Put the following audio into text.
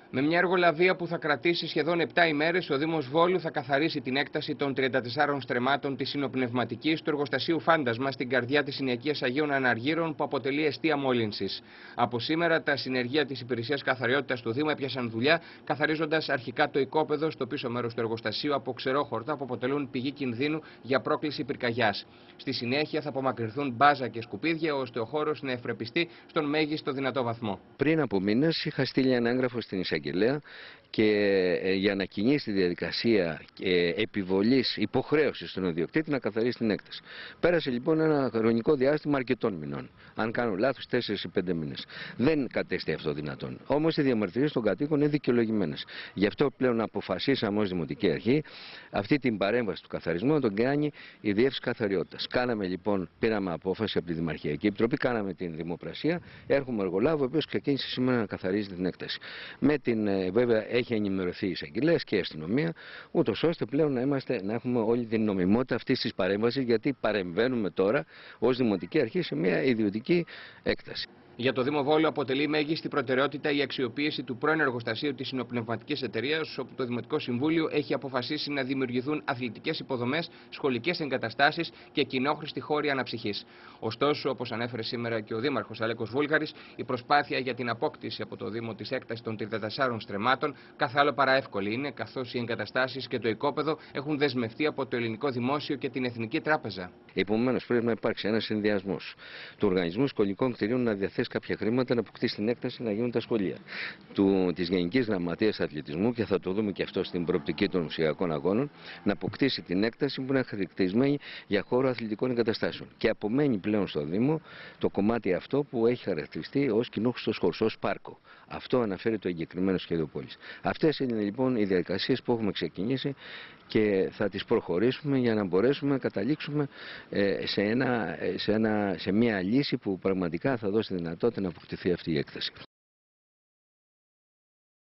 Με μια εργολαβία που θα κρατήσει σχεδόν 7 ημέρες, ο Δήμος Βόλου θα καθαρίσει την έκταση των 34 στρεμμάτων της συνοπνευματικής του εργοστασίου Φάντασμα στην καρδιά της συνοικίας Αγίων Αναργύρων, που αποτελεί εστία μόλυνσης. Από σήμερα, τα συνεργεία της Υπηρεσίας Καθαριότητας του Δήμου έπιασαν δουλειά, καθαρίζοντας αρχικά το οικόπεδο στο πίσω μέρος του εργοστασίου από ξερόχορτα που αποτελούν πηγή κινδύνου για πρόκληση πυρκαγιάς. Στη συνέχεια θα απομακρυνθούν μπάζα και σκουπίδια, ώστε ο χώρος να ευπρεπιστεί στον μέγιστο δυνατό βαθμό. Πριν από μήνες είχα στείλει ένα έγγραφο στην εισαγγελέα και για να κινήσει τη διαδικασία επιβολής υποχρέωσης στον ιδιοκτήτη να καθαρίσει την έκταση. Πέρασε λοιπόν ένα χρονικό διάστημα αρκετών μηνών. Αν κάνω λάθος, 4 ή 5 μήνες. Δεν κατέστη αυτό δυνατόν. Όμως οι διαμαρτυρίες των κατοίκων είναι δικαιολογημένες. Γι' αυτό πλέον αποφασίσαμε ως Δημοτική Αρχή αυτή την παρέμβαση του καθαρισμού να τον κάνει η Διεύθυνση Καθαριότητας. Κάναμε λοιπόν, πήραμε απόφαση από τη Δημαρχιακή Επιτροπή, κάναμε την δημοπρασία. Έχουμε εργολάβο, ο οποίος ξεκίνησε σήμερα να καθαρίζει την έκταση. Βέβαια, έχει ενημερωθεί η εισαγγελέας και η αστυνομία, ούτως ώστε πλέον να έχουμε όλη την νομιμότητα αυτής της παρέμβασης, γιατί παρεμβαίνουμε τώρα ως Δημοτική Αρχή σε μια ιδιωτική έκταση. Για το Δήμο Βόλου αποτελεί μέγιστη προτεραιότητα η αξιοποίηση του πρώην εργοστασίου της συνοπνευματικής εταιρείας, όπου το Δημοτικό Συμβούλιο έχει αποφασίσει να δημιουργηθούν αθλητικές υποδομές, σχολικές εγκαταστάσεις και κοινόχρηστοι χώροι αναψυχής. Ωστόσο, όπως ανέφερε σήμερα και ο Δήμαρχος Αλέκος Βούλγαρης, η προσπάθεια για την απόκτηση από το Δήμο της έκτασης των 34 στρεμμάτων καθ' άλλο παρά εύκολη είναι, καθώς οι εγκαταστάσεις και το οικόπεδο έχουν δεσμευτεί από το Ελληνικό Δημόσιο και την Εθνική Τράπεζα. Επομένως, πρέπει να υπάρξει ένας συνδυασμός του Οργανισμού Σχολικών Κτηρίων να διαθέσει κάποια χρήματα να αποκτήσει την έκταση να γίνουν τα σχολεία. Της Γενικής Γραμματείας Αθλητισμού, και θα το δούμε και αυτό στην προοπτική των ουσιακών αγώνων, να αποκτήσει την έκταση που είναι χαρακτηρισμένη για χώρο αθλητικών εγκαταστάσεων. Και απομένει πλέον στο Δήμο το κομμάτι αυτό που έχει χαρακτηριστεί ως κοινόχρηστος χώρος, ως πάρκο. Αυτό αναφέρει το εγκεκριμένο σχέδιο πόλης. Αυτές είναι λοιπόν οι διαδικασίες που έχουμε ξεκινήσει και θα τις προχωρήσουμε για να μπορέσουμε να καταλήξουμε σε μια λύση που πραγματικά θα δώσει δυνατότητα να αποκτηθεί αυτή η έκταση.